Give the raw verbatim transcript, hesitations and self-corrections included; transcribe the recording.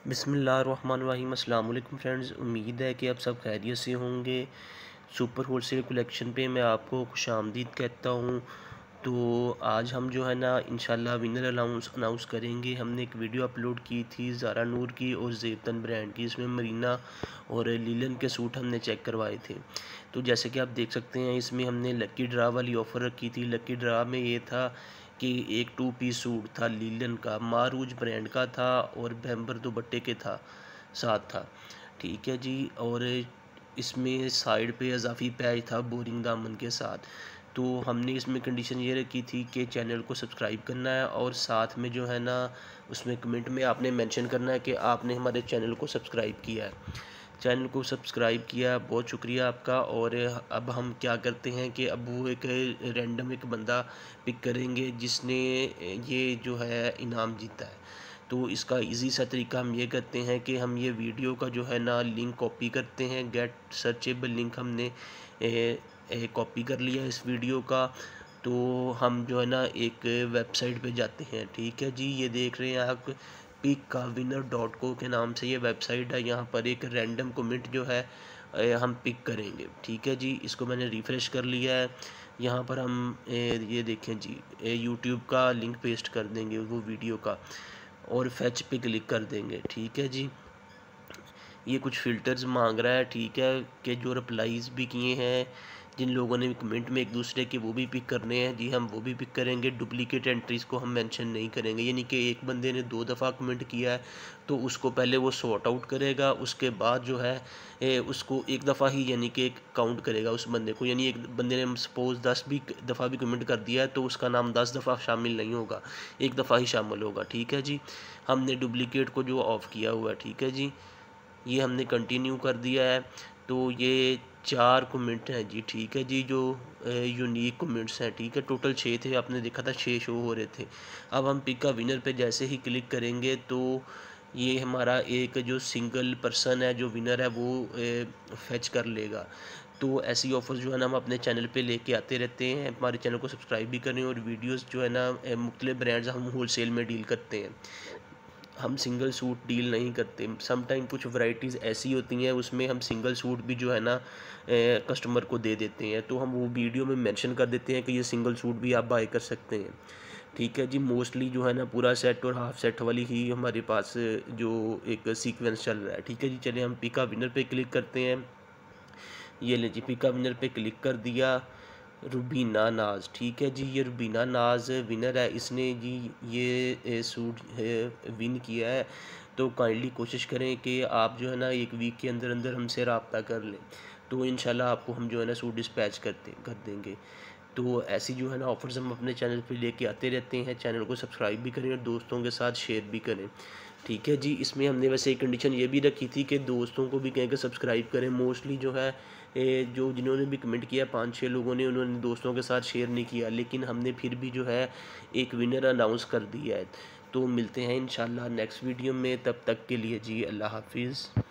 बिस्मिल्लाहिर्रहमानिर्रहीम। अस्सलाम वालेकुम फ्रेंड्स, उम्मीद है कि आप सब खैरियत से होंगे। सुपर होलसेल कलेक्शन पे मैं आपको खुशामदीद कहता हूँ। तो आज हम जो है ना इंशाल्लाह विनर अनाउंस अनाउंस करेंगे। हमने एक वीडियो अपलोड की थी ज़ारा नूर की और ज़ेबतन ब्रांड की, इसमें मरीना और लीलन के सूट हमने चेक करवाए थे। तो जैसे कि आप देख सकते हैं, इसमें हमने लकी ड्रा वाली ऑफ़र रखी थी। लकी ड्रा में ये था कि एक टू पीस सूट था लीलन का, मारूज ब्रांड का था और बैम्बर दुपट्टे के था साथ था। ठीक है जी। और इसमें साइड पे इजाफी पैच था बोरिंग दामन के साथ। तो हमने इसमें कंडीशन ये रखी थी कि चैनल को सब्सक्राइब करना है और साथ में जो है ना उसमें कमेंट में आपने मेंशन करना है कि आपने हमारे चैनल को सब्सक्राइब किया है। चैनल को सब्सक्राइब किया, बहुत शुक्रिया आपका। और अब हम क्या करते हैं कि अब वो एक रैंडम एक बंदा पिक करेंगे जिसने ये जो है इनाम जीता है। तो इसका इजी सा तरीका हम ये करते हैं कि हम ये वीडियो का जो है ना लिंक कॉपी करते हैं। गेट सर्चेबल लिंक हमने कॉपी कर लिया इस वीडियो का। तो हम जो है ना एक वेबसाइट पे जाते हैं। ठीक है जी, ये देख रहे हैं आप, पिक का विनर डॉट को के नाम से ये वेबसाइट है। यहाँ पर एक रैंडम कमेंट जो है हम पिक करेंगे। ठीक है जी, इसको मैंने रिफ़्रेश कर लिया है। यहाँ पर हम ये देखें जी, यूट्यूब का लिंक पेस्ट कर देंगे वो वीडियो का और फैच पे क्लिक कर देंगे। ठीक है जी, ये कुछ फ़िल्टर्स मांग रहा है। ठीक है, कि जो रिप्लाईज़ भी किए हैं जिन लोगों ने कमेंट में एक दूसरे के, वो भी पिक करने हैं जी, हम वो भी पिक करेंगे। डुप्लीकेट एंट्रीज़ को हम मेंशन नहीं करेंगे, यानी कि एक बंदे ने दो दफ़ा कमेंट किया है तो उसको पहले वो सॉर्ट आउट करेगा, उसके बाद जो है ए, उसको एक दफ़ा ही यानी कि काउंट करेगा उस बंदे को। यानी एक बंदे ने सपोज़ दस भी दफ़ा भी कमेंट कर दिया है तो उसका नाम दस दफ़ा शामिल नहीं होगा, एक दफ़ा ही शामिल होगा। ठीक है जी, हमने डुप्लीकेट को जो ऑफ़ किया हुआ है। ठीक है जी, ये हमने कंटिन्यू कर दिया है। तो ये चार कमेंट हैं जी। ठीक है जी, जो यूनिक कमेंट्स हैं। ठीक है, टोटल छः थे, आपने देखा था छः शो हो रहे थे। अब हम पिक का विनर पे जैसे ही क्लिक करेंगे तो ये हमारा एक जो सिंगल पर्सन है जो विनर है वो फैच कर लेगा। तो ऐसी ऑफ़र्स जो है ना हम अपने चैनल पे लेके आते रहते हैं। हमारे चैनल को सब्सक्राइब भी करें और वीडियोस जो है ना मुख्तलिफ ब्रांड्स हम होलसेल में डील करते हैं, हम सिंगल सूट डील नहीं करते। सम टाइम कुछ वैरायटीज़ ऐसी होती हैं उसमें हम सिंगल सूट भी जो है ना कस्टमर को दे देते हैं, तो हम वो वीडियो में मेंशन कर देते हैं कि ये सिंगल सूट भी आप बाय कर सकते हैं। ठीक है जी, मोस्टली जो है ना पूरा सेट और हाफ सेट वाली ही हमारे पास जो एक सीक्वेंस चल रहा है। ठीक है जी, चलिए हम पिका विनर पे क्लिक करते हैं। ये ले जी, पिका विनर पे क्लिक कर दिया। रुबीना नाज, ठीक है जी, ये रुबीना नाज विनर है। इसने जी ये सूट विन किया है। तो काइंडली कोशिश करें कि आप जो है ना एक वीक के अंदर अंदर हमसे रब्ता कर लें, तो इंशाल्लाह आपको हम जो है ना सूट डिस्पैच करते कर देंगे। तो ऐसी जो है ना ऑफ़र्स हम अपने चैनल पे लेके आते रहते हैं। चैनल को सब्सक्राइब भी करें और दोस्तों के साथ शेयर भी करें। ठीक है जी, इसमें हमने वैसे एक कंडीशन ये भी रखी थी कि दोस्तों को भी कह के सब्सक्राइब करें। मोस्टली जो है ए, जो जिन्होंने भी कमेंट किया, पाँच छः लोगों ने, उन्होंने दोस्तों के साथ शेयर नहीं किया, लेकिन हमने फिर भी जो है एक विनर अनाउंस कर दिया है। तो मिलते हैं इंशाल्लाह नेक्स्ट वीडियो में, तब तक के लिए जी अल्लाह हाफिज़।